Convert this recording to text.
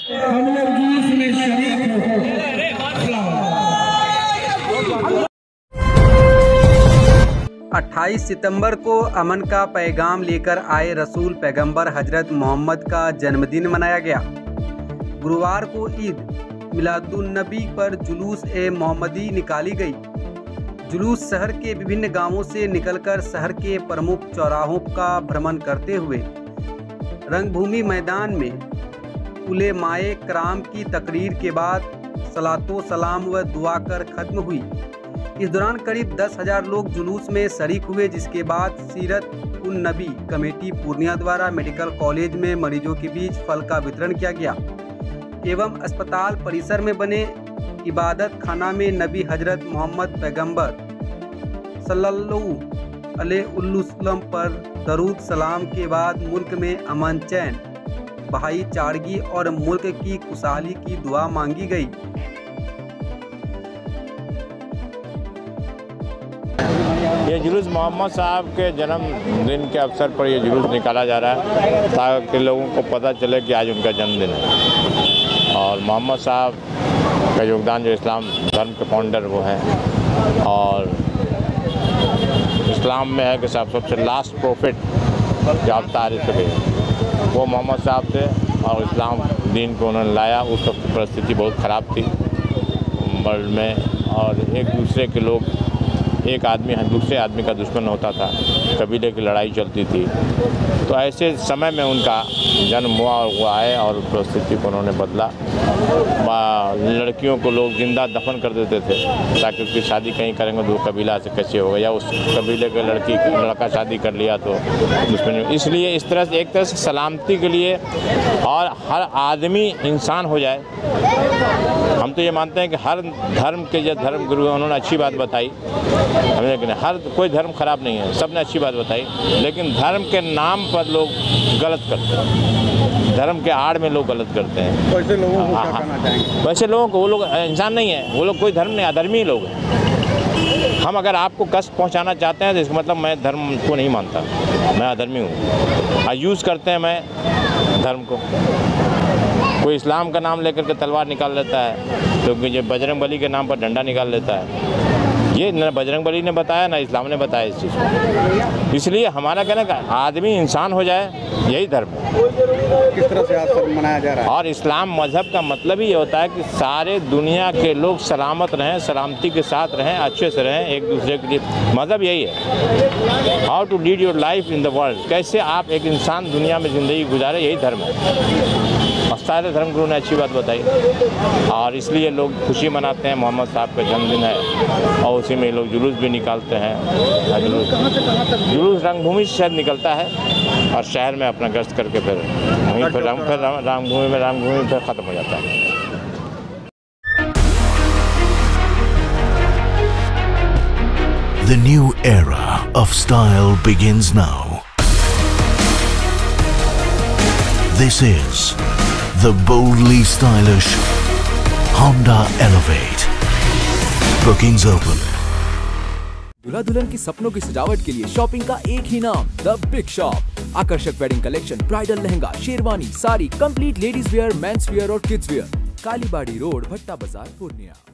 हम लोग जुलूस में शरीक हो। 28 सितंबर को अमन का पैगाम लेकर आए रसूल पैगंबर हजरत मोहम्मद का जन्मदिन मनाया गया। गुरुवार को ईद मिलादुन्नबी पर जुलूस ए मोहम्मदी निकाली गई। जुलूस शहर के विभिन्न गांवों से निकलकर शहर के प्रमुख चौराहों का भ्रमण करते हुए रंगभूमि मैदान में उलेमाए कराम की तकरीर के बाद सलातो सलाम व दुआ कर खत्म हुई। इस दौरान करीब 10,000 लोग जुलूस में शरीक हुए, जिसके बाद सीरत उन नबी कमेटी पूर्णिया द्वारा मेडिकल कॉलेज में मरीजों के बीच फल का वितरण किया गया एवं अस्पताल परिसर में बने इबादत खाना में नबी हजरत मोहम्मद पैगंबर सल्लल्लाहु अलैहि वसल्लम पर दरूद सलाम के बाद मुल्क में अमन चैन, भाईचारगी और मुल्क की खुशहाली की दुआ मांगी गई। ये जुलूस मोहम्मद साहब के जन्मदिन के अवसर पर ये जुलूस निकाला जा रहा है ताकि लोगों को पता चले कि आज उनका जन्मदिन है। और मोहम्मद साहब का योगदान, जो इस्लाम धर्म के फाउंडर वो हैं, और इस्लाम में है कि सबसे लास्ट प्रॉफिट जो अवतार थे वो मोहम्मद साहब थे, और इस्लाम दीन को उन्होंने लाया। उस वक्त परिस्थिति बहुत ख़राब थी वर्ल्ड में, और एक दूसरे के लोग, एक आदमी दूसरे आदमी का दुश्मन होता था, कबीले की लड़ाई चलती थी। तो ऐसे समय में उनका जन्म हुआ और वो आए और परिस्थिति को उन्होंने बदला। लड़कियों को लोग जिंदा दफन कर देते थे ताकि उसकी शादी कहीं करेंगे तो कबीला से कैसे होगा, या उस कबीले के लड़का शादी कर लिया तो दुश्मन। इसलिए इस तरह से एक तरह से सलामती के लिए और हर आदमी इंसान हो जाए। हम तो ये मानते हैं कि हर धर्म के जो धर्म गुरु हैं उन्होंने अच्छी बात बताई हमें, लेकिन हर कोई धर्म खराब नहीं है, सब ने अच्छी बात बताई। लेकिन धर्म के नाम पर लोग गलत करते हैं, धर्म के आड़ में लोग गलत करते हैं। वैसे लोगों को क्या कहना चाहेंगे? वैसे लोगों को, वो लोग इंसान नहीं है, वो लोग कोई धर्म नहीं, अधर्मी लोग हैं। हम अगर आपको कष्ट पहुंचाना चाहते हैं तो इसका मतलब मैं धर्म को नहीं मानता, मैं अधर्मी हूँ। और यूज़ करते हैं मैं धर्म को। कोई इस्लाम का नाम लेकर के तलवार निकाल लेता है, तो जो बजरंगबली के नाम पर डंडा निकाल लेता है। ये न बजरंगबली ने बताया ना इस्लाम ने बताया इस चीज़ को। इसलिए हमारा कहना है आदमी इंसान हो जाए, यही धर्म है। किस तरह से आज मनाया जा रहा है? और इस्लाम मजहब का मतलब ही ये होता है कि सारे दुनिया के लोग सलामत रहें, सलामती के साथ रहें, अच्छे से रहें एक दूसरे के लिए। मजहब यही है, how to lead your life in the world, कैसे आप एक इंसान दुनिया में ज़िंदगी गुजारे, यही धर्म है। और सारे धर्मगुरु ने अच्छी बात बताई, और इसलिए लोग खुशी मनाते हैं। मोहम्मद साहब का जन्मदिन है और उसी में लोग जुलूस भी निकालते हैं। जुलूस रंगभूमि से शायद निकलता है और शहर में अपना गश्त करके फिर वहीं पर रामभूमि फिर ख़त्म हो जाता है। The new era of style begins now. This is the boldly stylish Honda Elevate. Bookings open. दूल्हा दुल्हन की सपनों की सजावट के लिए शॉपिंग का एक ही नाम, द बिग शॉप। आकर्षक wedding collection, bridal lehenga, sherwani, sari, complete ladies wear, men's wear और kids wear. Kalibari road, Bhatta Bazar, Purnia.